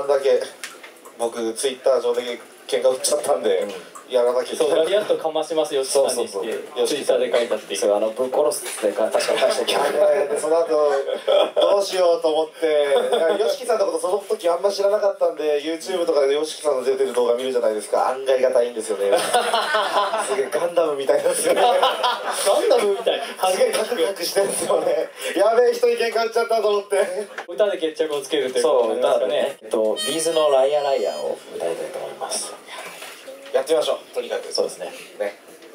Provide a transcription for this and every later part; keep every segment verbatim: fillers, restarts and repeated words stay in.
んだけ僕ツイッター上で喧嘩売っちゃったんで、うんやらなきゃいけない。そう、ラリアットかましますよ、吉さんにして、ツイッターで書いたっていう。そう、あの、ぶっ殺すって確かに返してきた。で、その後、どうしようと思って、吉木さんのことその時あんま知らなかったんで、YouTube とかで吉木さんの出てる動画見るじゃないですか。案外がたいいんですよね。すげえガンダムみたいなんですよね。ガンダムみたい。すげえカクカクしてるんですよね。やべえ人に喧嘩売っちゃったと思って。歌で決着をつけるということですかね。えっと、ビーズのライアーライアーを歌いたいと思います。やってみましょう。とにかくそうですね。ね。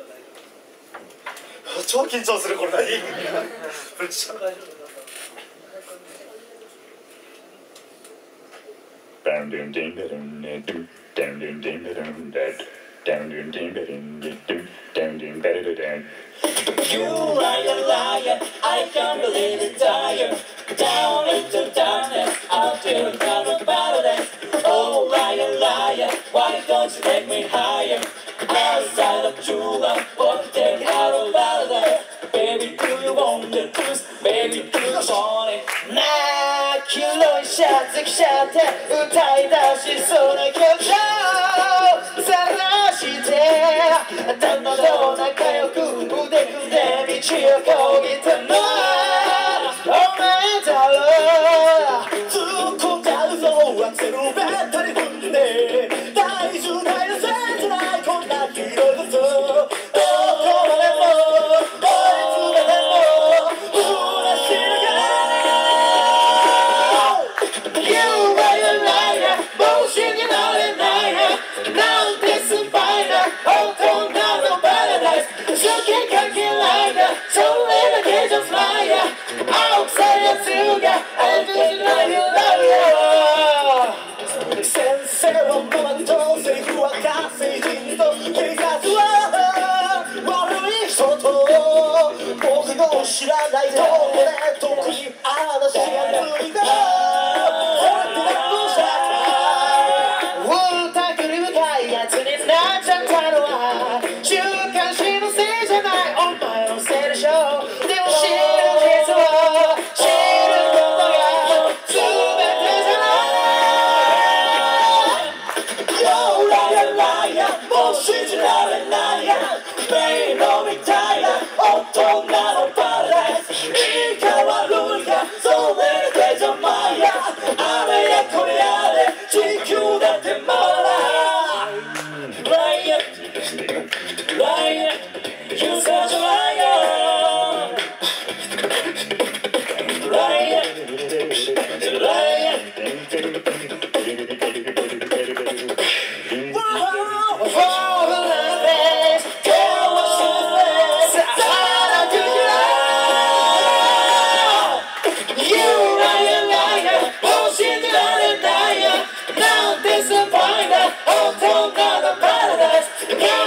超緊張するこれ何？プレッシャー。You liar, liar, I can't believe it, tired. Down into darkness, I'll feel kind of paradise. Oh, liar, liar, why don't you take me higher? Outside of true love, but take out of paradise. Baby, do you want the truth? Baby, do you want it? なあ、黒いシャツ着ちゃって歌い出しそうな曲を探して頭と仲良く腕組んで道をこぎたのはお前だろ突っ込んだ嘘アクセルベッタに踏んで大渋滞のせいじゃないこんな黄色いことどこまでも追い詰めても虚しいのかYou are a liar もう信じられないなんてスパイだ本当なのパラダイス好きか嫌いだそれだけじゃフライヤー青臭いやつが愛じないよ先生のママとセリフは火星人と警察は悪い人と僕の知らないとこで特に話がついた信じられないやメイロみたいな大人のパラダイスいいか悪いかそれだけじゃないやあれやこれやで地球だってまだライアーライアー You such a liar ライアーライアー本当なのパラダイス